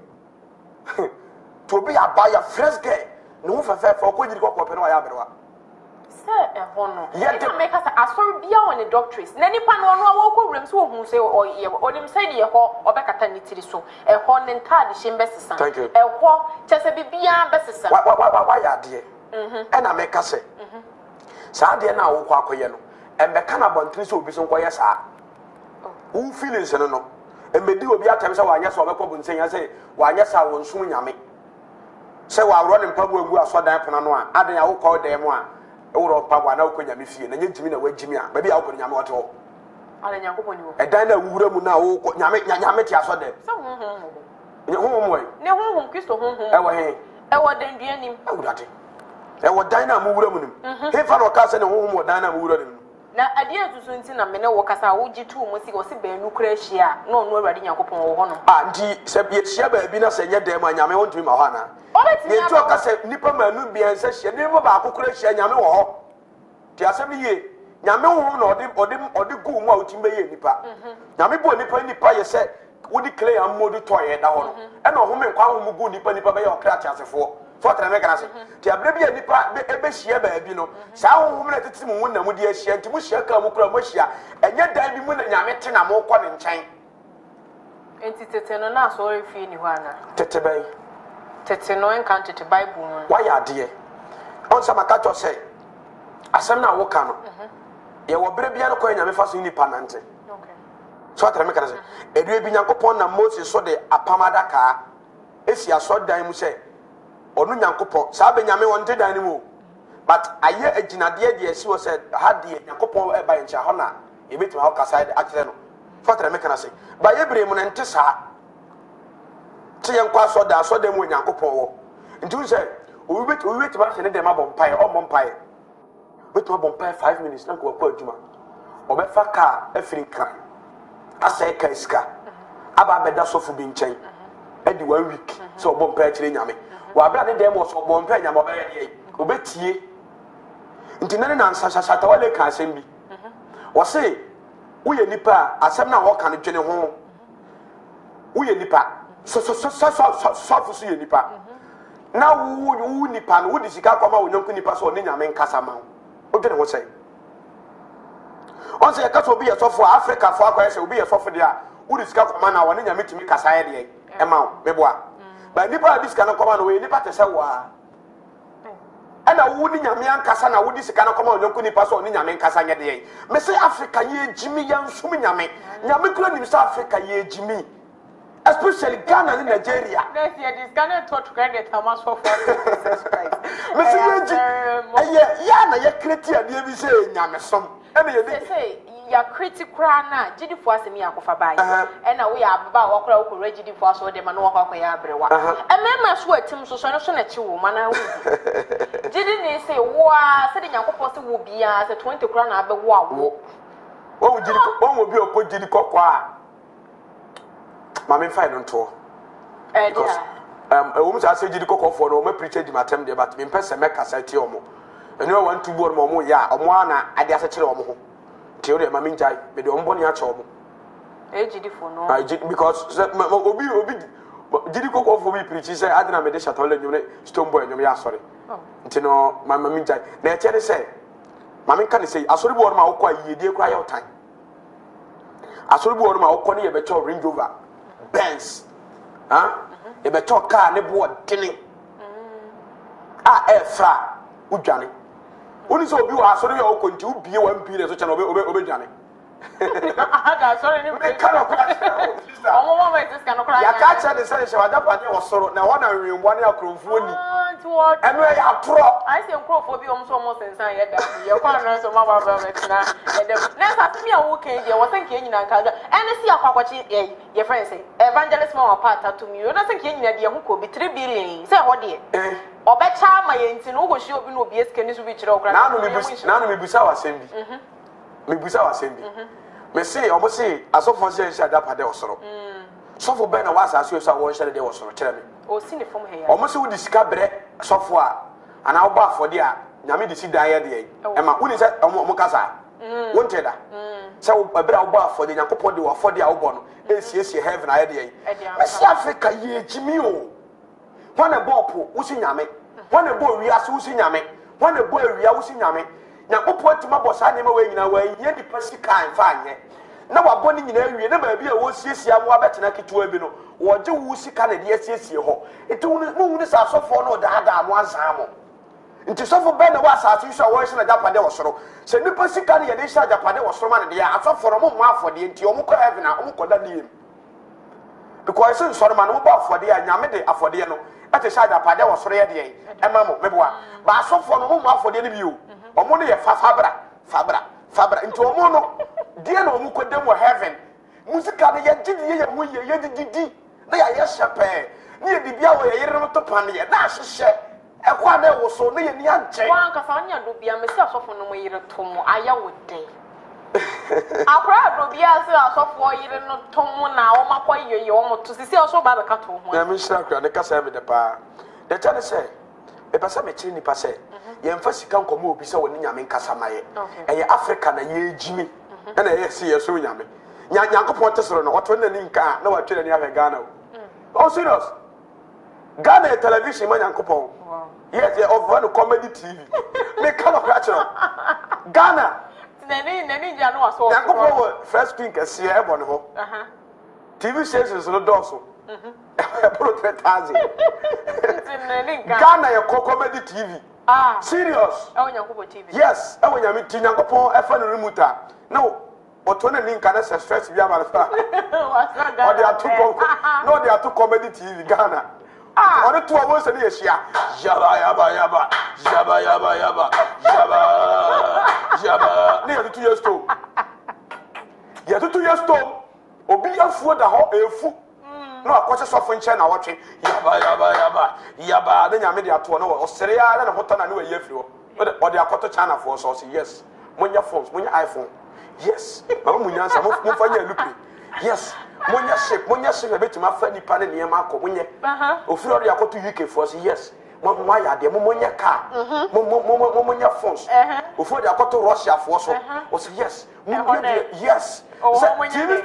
[SPEAKER 1] to be abaya fresh girl no fa fa fa ko jiri ko ko pe no ya berewa
[SPEAKER 2] se e ho no e ka make us asor bia on the doctors na nipa no no wo ko wurem se wo hu se o ye onim se de ye ho obekata ni tiri so e ho ne ntade hye mbesesa e ho chese bibia mbesesa
[SPEAKER 1] wa wa wa ya de mhm e na make se mhm sa de na wo ko akoye no e be kana bontri se obi so nkoye sa wo feelings no no e medi obi atem se wa anya so obekọ bu nsen ya se wa anya sa wo nsum nyame se wa wro ne mpabu agu asodan pona no a adan ya wo ko dem a e wro mpabu na wo ko nyame fie na nyentimi na wagimi a ba bia wo ko nyame woto
[SPEAKER 2] ala nyankoponi wo
[SPEAKER 1] e dan na wuwura mu na wo nyame nyame ti asodan
[SPEAKER 2] se ho ho mo
[SPEAKER 1] ne ho mo
[SPEAKER 2] ne ho ho Kristo ho ho
[SPEAKER 1] e wo he
[SPEAKER 2] e wo dan duanim
[SPEAKER 1] e wurade e wo dan na mu wura mu nim he fa no ka se ne ho ho mo dan na mu wura nim
[SPEAKER 2] na ade atusu nti na mene wo kasa wo gitu mo si wo si baanu kura hia na onu awurade nyankopon wo ho no
[SPEAKER 1] ah nti se bia hia ba bi na se nye dem anyame won tumi ma ho ana
[SPEAKER 2] obetimi
[SPEAKER 1] ye to kasa nipa maanu bia nse hia ni ba ba akokura hia nyame wo ho ti asem ye nyame wo na ode ode ode gu mu a utimbe ye nipa nyame bo nipa nipa ye se wo di clay am modu to ye da ho no e na ho me kwa ho mu gu nipa nipa be ye okra ti asefo so tra me kana se ti abra bia nipa ebe hia ba bi no sa ho ho me tete mu na mu di hia nti mu hia ka mu kura mu hia enye dan bi mu na nyame te na mo kɔ ne nkyɛn
[SPEAKER 2] enti tete no na so refi ni ho ana
[SPEAKER 1] tete bai
[SPEAKER 2] tete no enka tete bible no
[SPEAKER 1] wa ya de on sama ka to se asem na wo ka no ye wo bere bia no kɔ nyame fa so nipa nante
[SPEAKER 2] okay
[SPEAKER 1] so tra me kana se edue bi nyankopɔn na Moses so de apamada ka esi aso dan mu se onu nyankopɔn sa be nyame won te dan ni mu but aye aginade de esi wo se ha de nyankopɔn e ba ncha ho na e betima ho kasa de akere no fatra me kana se ba ye bere mu na nte sa te yen kwa so da so da mu nyankopɔn wo nti wo se o wi bet o wi betima se ne de ma bɔ mpae o bɔ mpae betima bɔ mpae five minutes na ko kwa adwuma o be fa ka afiri kan asa ka iska aba beda sofu bi nkyɛn edi one week so o bɔ mpae kire nyame wa bra ne dem so bɔ mpae nyame o be ye o betie nti nane na nsasasata wale ka asɛm bi wo se wo ye nipa asɛm na wo ka ne dwene ho uye nipa so so so so so so so ye nipa na wo wo nipa no wo di sika kwama wo nyonko nipa so oni nyame nkasa ma wo de ne wo sei on se ka so bi ye so for Africa for akwa se obi ye so for dia wo di sika kwama na wo ni nyame timi kasa ye de e ma wo meboa ba nipa di sika no kwama no we nipa te se wa ana wo ni nyame ankasa na wo di sika no kwama wo nyonko nipa so oni nyame nkasa nye de me se Africa ye jimi ya nsum nyame nyame kura ni se Africa ye jimi especially Ghana and Nigeria.
[SPEAKER 2] Next year, this Ghana taught credit how much for Jesus Christ.
[SPEAKER 1] Mister yeah, yeah, na ye critical dey be say nyame som. And you
[SPEAKER 2] say ya critical na gidi for asemi akofa bai. And na we ababa wo kora wo gidi for so dem na wo kwa ya abrewa. E mema so atim so so no so na chi wo mana wo. Gidi ni say wo a say de nyankopɔ se wo bia say twenty kora na abe wo awo.
[SPEAKER 1] Wo gidi wo mo bi okɔ gidi kokɔ Mama find on tour. Because um a woman say jidi kokɔ for no me preach di matem de but me pese me kasa tie omo. Enu e want to bo no omo ya omo ana ade ase kire omo ho. Theory mama njai me de ombo ni a che omo. E jidi for no. I jidi because obi obi jidi kokɔ for me preach say adina me de shatole nyum stone boy nyum ya sorry. Oh. Nti no mama njai. Na e chere say mama kan say asori bo no ma wo kwa yedie kwa ya otan. Asori bo no ma wo kwa ne ye be cho Range Rover. Benz, huh? Mm-hmm. Ebe talk car ne bo dini. Ah, e fra udwane. Oni so obi wa so re o konti ubie wa mpi ne so cha na obe obe obe dwane.
[SPEAKER 2] Aga sorry ni
[SPEAKER 1] me ka no kwa.
[SPEAKER 2] Omo mama is ka no kwa.
[SPEAKER 1] Ya ka cha de say she wada pa ne osoro na wona nwembo ne akromfuo ni.
[SPEAKER 2] Nti what?
[SPEAKER 1] Enu e ya tro.
[SPEAKER 2] I say nkrofo bi om so mo sensan ye da. Ye kwa no so ma ba ba metina. Ye da. Na sa timi a wo kan dia wo san ke nyina nka. Ene si akwakwachi ye ye friend say Evangelist Suro Nyame to me. You na san ke nyina dia ho ko bi three billion. Say ho de. Eh. Obecha ma ye nti no go shi obi no obi eske ni so bi kire okra.
[SPEAKER 1] Na no me busa na no me busa wasem bi. Mhm. Me busa wasem bi. Mhm. Me say omo say asofo say say adapa de osoro. Mhm. Sofo be na wasa aso so wo hye de osoro kire me.
[SPEAKER 2] O si ne fom he ya.
[SPEAKER 1] Omo say wo di sika bre sofo a ana wo ba afode a nyame di si dan ye de e ma wo ni say omo omo kasa. Mhm. Wo nteda. Mhm. Say wo bre wo ba afode nyankopɔ de wo afode a wo bo no e siesie heaven aye de. Me say Africa ye jimi o. Wana bopo wo si nyame. Wana bo wiase wo si nyame. Wana bo awia wo si nyame. Nyankopɔ tima bo sa nema we nyina wa ye di pasi kan fa anye. Na wabɔ ni nyina awie na ba bia wo siesia mo abetena ketewa bi no wo je wo sika na de asiesie ho enti wo no wo sa sofo no da da mo azan mo enti sofo be na wa sa ati so wo hye na japade wo soro se nipa sika na ye de hye japade wo soro ma na de ya asofo no mo mo afode enti o mo kɔ heaven na o mo kɔ da diem because sin soro ma no ba afode a nyame de afode no ate hye japade wo soro ye de e ma mo meboa ba asofo no mo mo afode ne bi o o mo no ye fa fabra fabra fabra enti o mo no dia na omu kodem wo heaven musika na ye gidi ye mu ye ye didi na ya ye shepe na ye bibia wo ye yere to pan ye na hyehye e kwa na wo so na ye ni anche
[SPEAKER 2] wan ka fa nya do bia me se asofo no mo yere to mo aya wo den akra do bia se asofo yere no to mo na wo makwa ye ye wo mo to sisi oso ba be ka to ho
[SPEAKER 1] na me shira kra ne ka sa me de pa de tane se e pa sa me chiri ni pa se ye mfa sika nkomo obi se woni nyame nkasa maye e ye Africa na ye jimi and I see a so yammy. Yankopon Tesoro, what when the Ninka, no, I tell any other Ghana. Oh, serious. Ghana television, my Yankopon. Yes, you're of one comedy T V. Make color natural. Ghana. Yankopon, first pink, a Sierra Bono. T V stations no dorsal. Ghana, your comedy T V. Ah, serious.
[SPEAKER 2] Oh, Yankopon T V.
[SPEAKER 1] Yes, I want you to Yankopon, a fan remote. No, but when any can stress via my father. Or they are two no, they are two comedy T V Ghana. Ah, or the two hours a year. Yaba yaba yaba yaba yaba yaba yaba yaba. Near the two years old. Yeah, two years old. Obia food the whole a food. No, I watch a soft in China watching yaba yaba yaba yaba. Then I made a two no Australia and a hotel and a year through. But or they are cut China for us. Yes, when your phones, when your iPhone. Yes, mama munyansa mo mo fanya lupi. Yes, monya shape, monya shape be tuma fa nipa ne niam akọ monye. Aha. Ofiri ori akoto U K for us. Yes. Mo mo ya de mo monya car. Mo mo mo monya phones. Ofiri ori akoto Russia for us. O say yes. Yes. So, T V any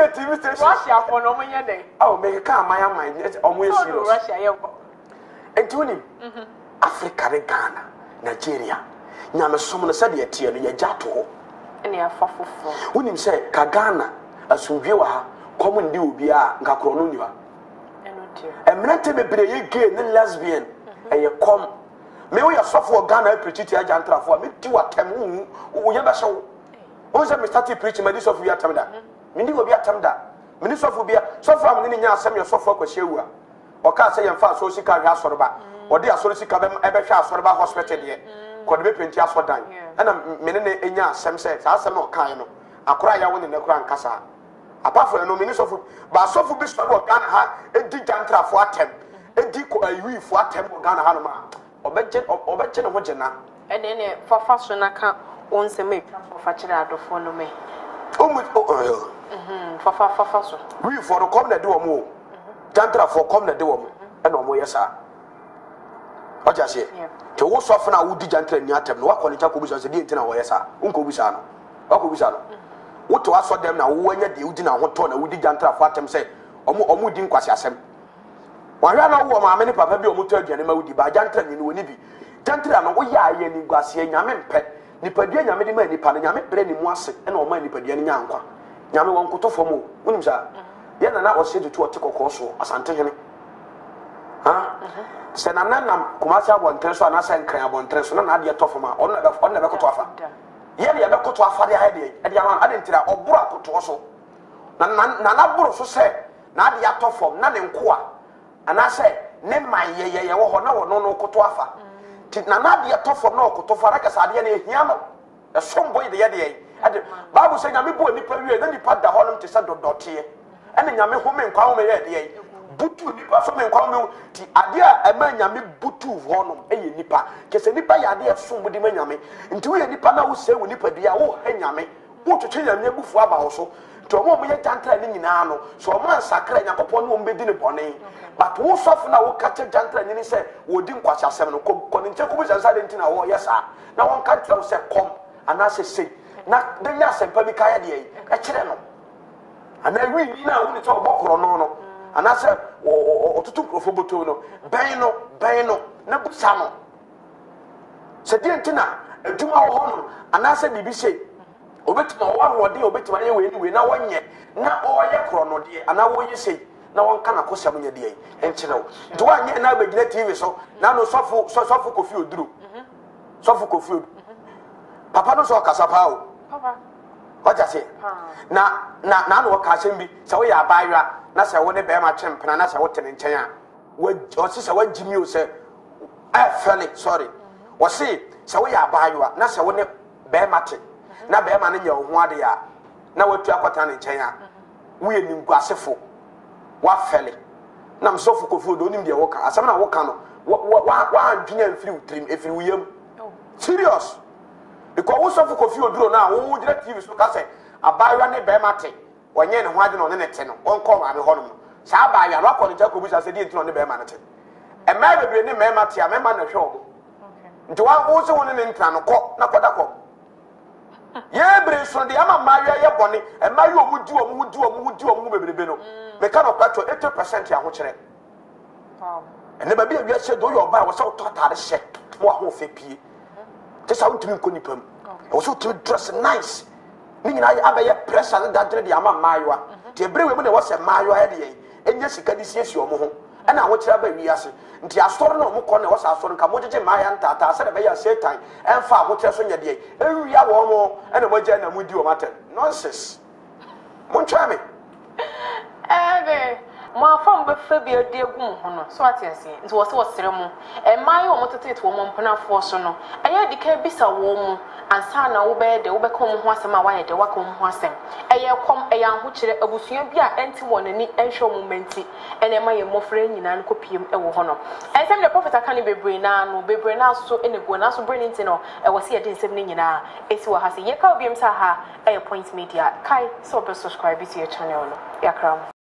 [SPEAKER 1] T V station.
[SPEAKER 2] Russia for no money day.
[SPEAKER 1] Oh, make a car, my mind. It's always
[SPEAKER 2] Russia.
[SPEAKER 1] And to him, Africa, Ghana, Nigeria. Nyame someone said, "Ye tear, ye jato."
[SPEAKER 2] And they are for
[SPEAKER 1] when him say, Kagana, as we view her, common deal be a Gacronunia. And Mrete be brave gay, then lesbian, and you come. May we suffer Ghana preach it, Jantra for me to a temu, who never show. Once I started preaching, my dish of Via Tamda. Mindy will be a Tamda. Minister will be a so far, many years, some your software was Shewa. Or can't say and fast so she can't have Sorba. Or they are so sick of them ever shall Sorba hospital yet. Could be plenty as for done. And a minute in ya, some says, I some more kind. I cry out in the Grand Casa. Apart from no minister, but so for this trouble, Ghana, a deep Jantra for a temp, a deep a for a temp, Ghana Hanama, or Betchen or Betchen of Wajana. And then for fashion, I can't own some make for Fachada for no me. Oh, with oh, for for fashion. We for the come the do more. Jantra for come the do and no more, yes, sir. What I say? To what soften I would Jantra in Yatem, what quality Jacobus as a dear dinner, yes, sir. Uncle Bisano. Uncle Bisano. What to ask for them now? When you did not want to know, we did Jantra for them say, or more didn't quite as him. Why I know what many papa be almost turn animal with the by Jantra in Winnibi. Jantra, and we are in Garcia Yamen pet, Nipadia Yamedi, Nipan, Yamet Brenny Moise, and all my Nipadia Yanqua. Yami won't go for more. Winza. Then I was said to a tickle corso as Antony. Huh? Senanam, Kumasa, one transfer, and I sent Crabon transfer, and I had Tofoma, on the Becotofa. Yet, you have got to a father idea, and you are adding to that or Buraco to also. Nana so said, Nadia Tofom, none in Qua. And I said, Name my ye, or no, no, no, Cotoafa. Nanadia Tofom, no, Cotofaracas, Adian, Yano, a strong boy the idea. And the Bible saying, I'm a boy, then you put the Holland to Sando Dottier. And then Yami home and call me a Butu nipa so men kwa me ti ade a ema nyame butu ho no eye nipa kese nipa ya ade so mudi ma nyame nti wo nipa na wo se wo nipa dia wo ha nyame wo twetwe nyame bufu aba wo so to mo mo ye jantra ni nyina no so mo ansakra nyakopon no mbedi ne bone but wo sofu na wo kache jantra ni se wo di nkwasha asem no ko ni nche ko bi sansa de ntina wo yesa na won ka tell se kom ana se sei na de ya sempa bi kaya de e kire no ana wi ni na wo ni to bokoro no no and I said, oh, to took for Botono, Bano, Bano, Nabusano. Said Dientina, a Juma Honor, and I said, B B C, Obet no one or dear, obet my way, we now one yet, not all your chrono, dear, and now what you say, no one can accost some your day, and you know. Do I yet now begin T V so now no Suffolk, so Suffolk of you drew. Suffolk of you. Papa no so Casapao. Papa. What I say? Now, now, now, what can be so we are by na say wo ne be ma twempena na say wo tene nchen a wo se say wo jimi o say I feel sorry wo se say wo ya baayoa na say wo ne be ma te na be ma ne nya ho ade a na wo tu akota ne nchen a wo ye nimguasefo wa fele na msofo kofu do nim de wo ka asem na wo ka no wa wa adwenya mfiri utrim efiri wo yam serious because wo sofo kofu oduro na wo gira T V so ka say abayoa ne be ma te onye ne ho ade no ne nete no onko ma be hono sa ba ya no akọ ne Jacob sa se di ntino ne be ma nete e ma bebre ne me ma te a me ma na hwe obo nti wa wo se woni ne ntra no kọ na koda kọ ye bre so de ama ma ya ye bone e ma ye omudi omudi omudi omudi bebrebe no me ka no kwato eighty percent ya ho kire wow ene ba bi a wi se do yo ba wo se to tare hye mo ho fe pie te sa untimi nko nipam wo se to dress nice ni nyina abaye pressure na dadre de ama maayoa ti ebrewe mu ne wo se maayoa he de enye sika di siesie omo ho ana wo kira ba wi ase nti asoro na omo ko na wo sa asoro nka mojeje maaya ntata ase de be ya satan emfa wo kira so nya de ewia wo mo ana moje na mudi o matter nonsense mon twa me ebe mo afam be fa bi ade egum ho no so atiase nti wo se wo sere mu e maayo omo tete wo mo mpanafo so no eye dika bisa wo mu ansa na wo be de wo be kom ho asem a wa ye de wa kom ho asem eye kom eye ho kire abusua bi a enti wonani enhwe momenti ene ma ye mofre nyina no kopiem e wo ho no ensem the prophet aka ne bebre na no bebre na so ene go na so bring nti no e wo se ye de nsem ne nyina esi wo ha se ye ka obiem sa ha eye point media kai so be subscribe to your channel no yakram